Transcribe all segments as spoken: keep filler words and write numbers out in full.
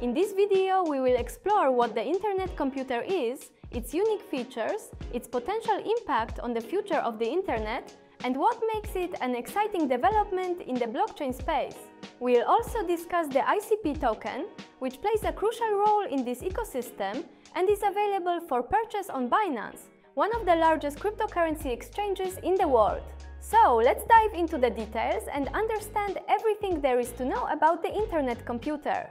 In this video, we will explore what the Internet computer is, its unique features, its potential impact on the future of the Internet, and what makes it an exciting development in the blockchain space. We'll also discuss the I C P token, which plays a crucial role in this ecosystem and is available for purchase on Binance, one of the largest cryptocurrency exchanges in the world. So, let's dive into the details and understand everything there is to know about the Internet computer.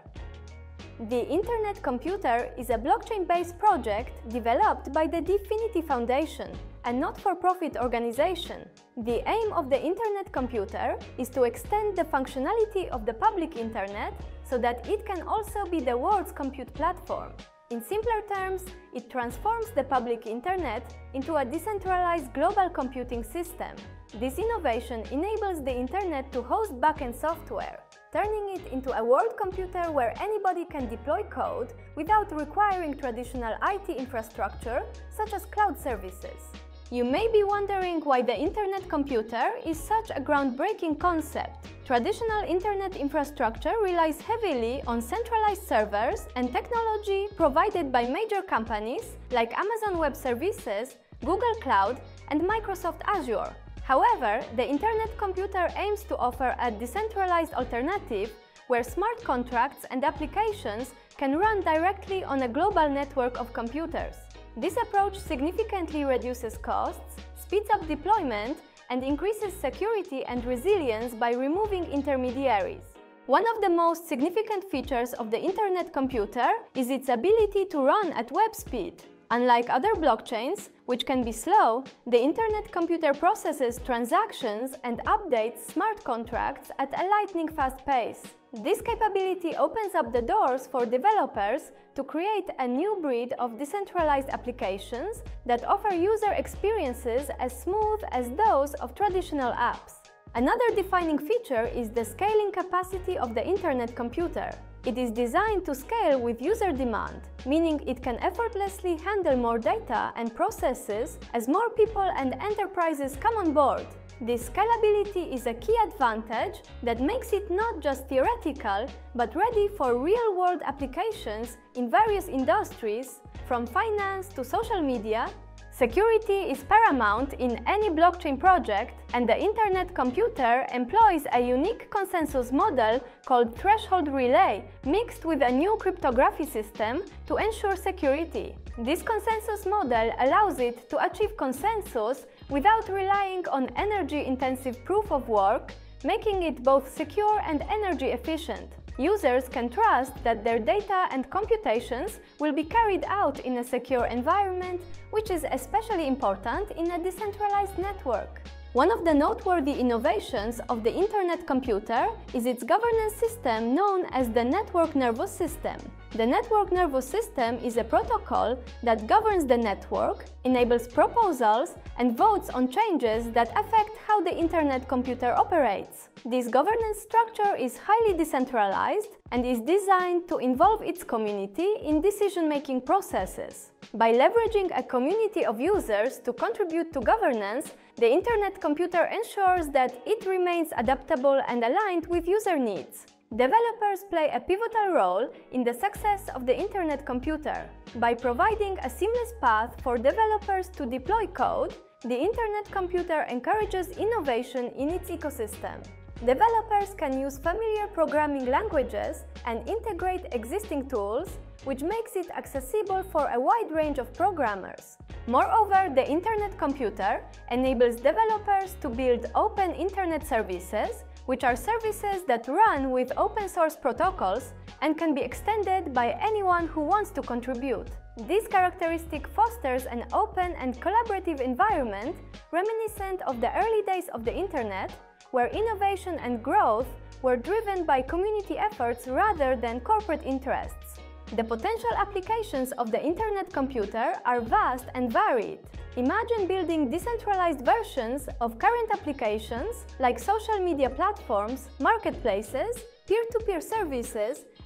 The Internet computer is a blockchain-based project developed by the DFINITY Foundation, a not-for-profit organization. The aim of the Internet computer is to extend the functionality of the public Internet so that it can also be the world's compute platform. In simpler terms, it transforms the public Internet into a decentralized global computing system. This innovation enables the Internet to host backend software, turning it into a world computer where anybody can deploy code without requiring traditional I T infrastructure such as cloud services. You may be wondering why the Internet computer is such a groundbreaking concept. Traditional Internet infrastructure relies heavily on centralized servers and technology provided by major companies like Amazon Web Services, Google Cloud, and Microsoft Azure. However, the Internet computer aims to offer a decentralized alternative where smart contracts and applications can run directly on a global network of computers. This approach significantly reduces costs, speeds up deployment, and increases security and resilience by removing intermediaries. One of the most significant features of the Internet computer is its ability to run at web speed. Unlike other blockchains, which can be slow, the Internet computer processes transactions and updates smart contracts at a lightning-fast pace. This capability opens up the doors for developers to create a new breed of decentralized applications that offer user experiences as smooth as those of traditional apps. Another defining feature is the scaling capacity of the Internet computer. It is designed to scale with user demand, meaning it can effortlessly handle more data and processes as more people and enterprises come on board. This scalability is a key advantage that makes it not just theoretical, but ready for real-world applications in various industries, from finance to social media. Security is paramount in any blockchain project, and the Internet computer employs a unique consensus model called threshold relay mixed with a new cryptography system to ensure security. This consensus model allows it to achieve consensus without relying on energy-intensive proof of work, making it both secure and energy efficient. Users can trust that their data and computations will be carried out in a secure environment, which is especially important in a decentralized network. One of the noteworthy innovations of the Internet computer is its governance system known as the network nervous system. The network nervous system is a protocol that governs the network, enables proposals, and votes on changes that affect how the Internet computer operates. This governance structure is highly decentralized and is designed to involve its community in decision-making processes. By leveraging a community of users to contribute to governance, the Internet computer ensures that it remains adaptable and aligned with user needs. Developers play a pivotal role in the success of the Internet computer. By providing a seamless path for developers to deploy code, the Internet computer encourages innovation in its ecosystem. Developers can use familiar programming languages and integrate existing tools, which makes it accessible for a wide range of programmers. Moreover, the Internet computer enables developers to build open Internet services, which are services that run with open-source protocols and can be extended by anyone who wants to contribute. This characteristic fosters an open and collaborative environment reminiscent of the early days of the Internet, where innovation and growth were driven by community efforts rather than corporate interests. The potential applications of the Internet computer are vast and varied. Imagine building decentralized versions of current applications like social media platforms, marketplaces, peer-to-peer services,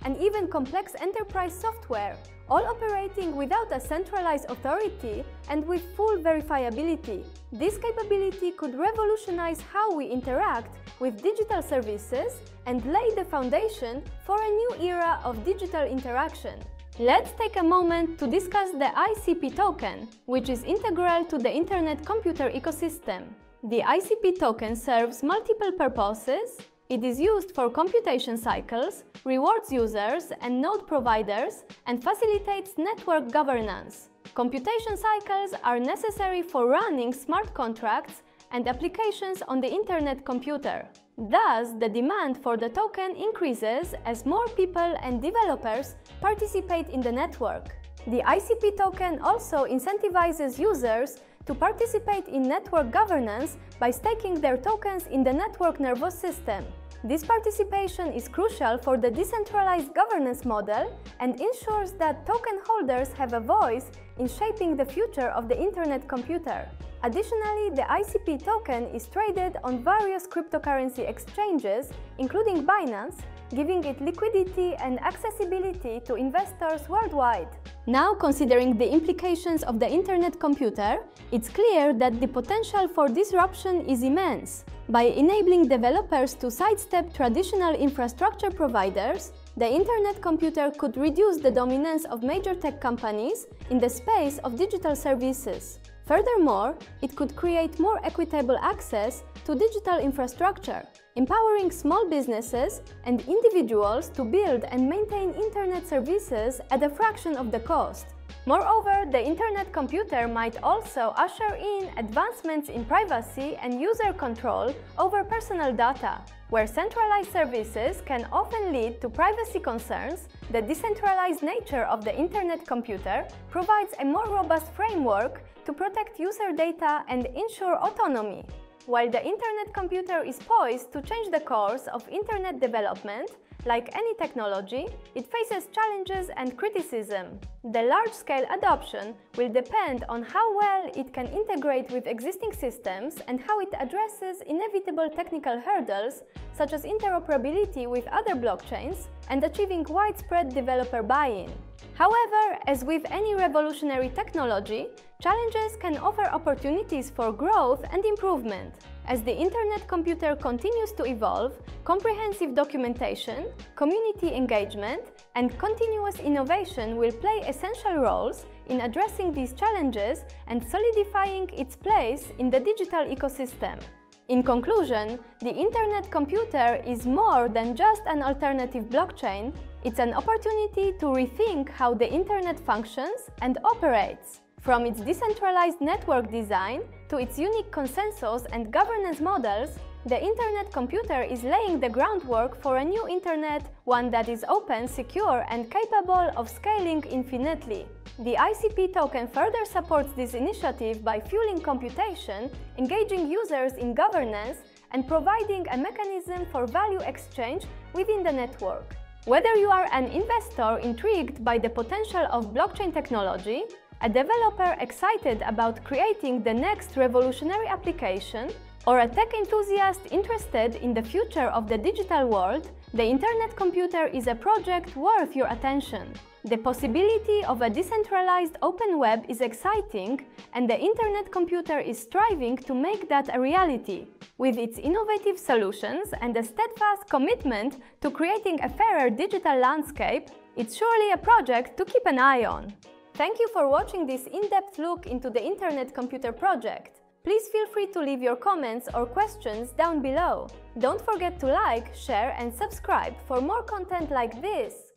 and even complex enterprise software, all operating without a centralized authority and with full verifiability. This capability could revolutionize how we interact with digital services and lay the foundation for a new era of digital interaction. Let's take a moment to discuss the I C P token, which is integral to the Internet computer ecosystem. The I C P token serves multiple purposes. It is used for computation cycles, rewards users and node providers, and facilitates network governance. Computation cycles are necessary for running smart contracts and applications on the Internet computer. Thus, the demand for the token increases as more people and developers participate in the network. The I C P token also incentivizes users to participate in network governance by staking their tokens in the network nervous system. This participation is crucial for the decentralized governance model and ensures that token holders have a voice in shaping the future of the Internet computer. Additionally, the I C P token is traded on various cryptocurrency exchanges, including Binance, giving it liquidity and accessibility to investors worldwide. Now, considering the implications of the Internet computer, it's clear that the potential for disruption is immense. By enabling developers to sidestep traditional infrastructure providers, the Internet computer could reduce the dominance of major tech companies in the space of digital services. Furthermore, it could create more equitable access to digital infrastructure, empowering small businesses and individuals to build and maintain Internet services at a fraction of the cost. Moreover, the Internet computer might also usher in advancements in privacy and user control over personal data. Where centralized services can often lead to privacy concerns, the decentralized nature of the Internet computer provides a more robust framework to protect user data and ensure autonomy. While the Internet computer is poised to change the course of Internet development, like any technology, it faces challenges and criticism. The large-scale adoption will depend on how well it can integrate with existing systems and how it addresses inevitable technical hurdles, such as interoperability with other blockchains and achieving widespread developer buy-in. However, as with any revolutionary technology, challenges can offer opportunities for growth and improvement. As the Internet computer continues to evolve, comprehensive documentation, community engagement, and continuous innovation will play essential roles in addressing these challenges and solidifying its place in the digital ecosystem. In conclusion, the Internet computer is more than just an alternative blockchain. It's an opportunity to rethink how the Internet functions and operates. From its decentralized network design to its unique consensus and governance models, the Internet computer is laying the groundwork for a new Internet, one that is open, secure, and capable of scaling infinitely. The I C P token further supports this initiative by fueling computation, engaging users in governance, and providing a mechanism for value exchange within the network. Whether you are an investor intrigued by the potential of blockchain technology, a developer excited about creating the next revolutionary application, or a tech enthusiast interested in the future of the digital world, the Internet computer is a project worth your attention. The possibility of a decentralized open web is exciting, and the Internet computer is striving to make that a reality. With its innovative solutions and a steadfast commitment to creating a fairer digital landscape, it's surely a project to keep an eye on. Thank you for watching this in-depth look into the Internet computer project. Please feel free to leave your comments or questions down below. Don't forget to like, share, and subscribe for more content like this.